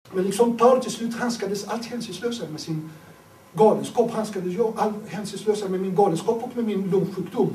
Men liksom Paulus till slut hanskades allt hänsynslösare med sin galenskap. Hanskades jag allt hänsynslösare med min galenskap och med min lungsjukdom.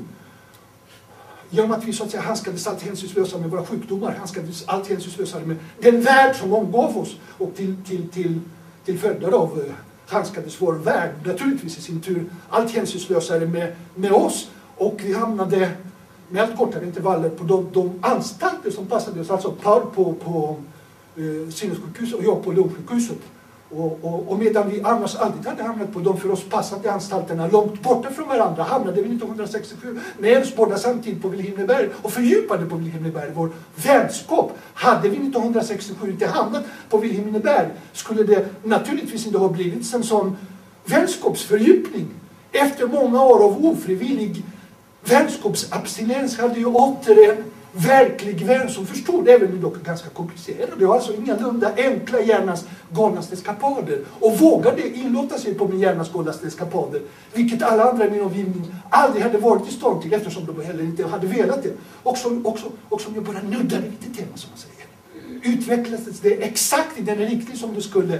Genom att vi så att säga hanskades allt hänsynslösare med våra sjukdomar, hanskades allt hänsynslösare med den värld som omgav oss, och till följder av hanskades vår värld naturligtvis i sin tur allt hänsynslösare med oss, och vi hamnade med allt kortare intervaller på de anstalter som passade oss, alltså Paul på sinnessjukhuset och jag på lungsjukhuset. Och medan vi annars aldrig hade hamnat på de för oss passade anstalterna långt borta från varandra, hamnade vi 1967 med oss båda samtidigt på Vilhelminaberg och fördjupade på Vilhelminaberg vår vänskap. Hade vi 1967 inte hamnat på Vilhelminaberg skulle det naturligtvis inte ha blivit en sån vänskapsfördjupning. Efter många år av ofrivillig vänskapsabstinens hade ju åter en verklig vän som förstod, även om dock ganska komplicerade. Det var alltså ingalunda enkla hjärnans galnaste eskapader. Och vågade inlåta sig på min hjärnas galnaste eskapader. Vilket alla andra i min omgivning aldrig hade varit i stånd till, eftersom de heller inte hade velat det. Och som jag bara nuddade vid det tema, som man säger. Utvecklades det exakt i den riktning som det skulle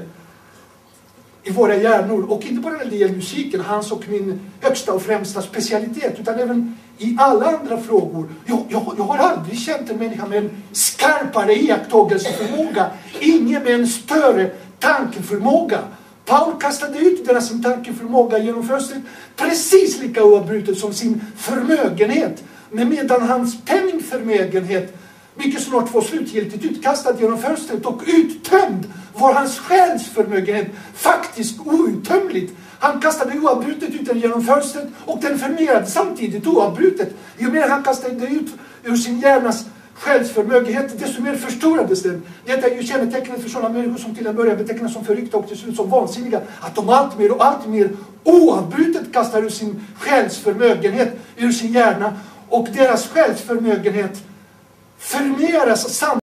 i våra hjärnor. Och inte bara när det gäller musiken, hans och min högsta och främsta specialitet, utan även i alla andra frågor. Jag har aldrig känt en människa med en skarpare iakttagelseförmåga. Ingen med en större tankeförmåga. Paul kastade ut denna sin tankeförmåga genom fönstret precis lika oavbrutet som sin förmögenhet. Men medan hans penningförmögenhet mycket snart var slutgiltigt utkastad genom fönstret och uttömd, var hans själsförmögenhet faktiskt outtömligt. Han kastade oavbrutet ut den genom fönstret, och den förmerade samtidigt oavbrutet. Ju mer han kastade ut ur sin hjärnas själsförmögenhet, desto mer förstorades den. Detta är ju kännetecknet för sådana människor som till en början betecknas som förryckta och till slut som vansinniga. Att de allt mer oavbrutet kastar ur sin själsförmögenhet ur sin hjärna, och deras själsförmögenhet förmeras samtidigt.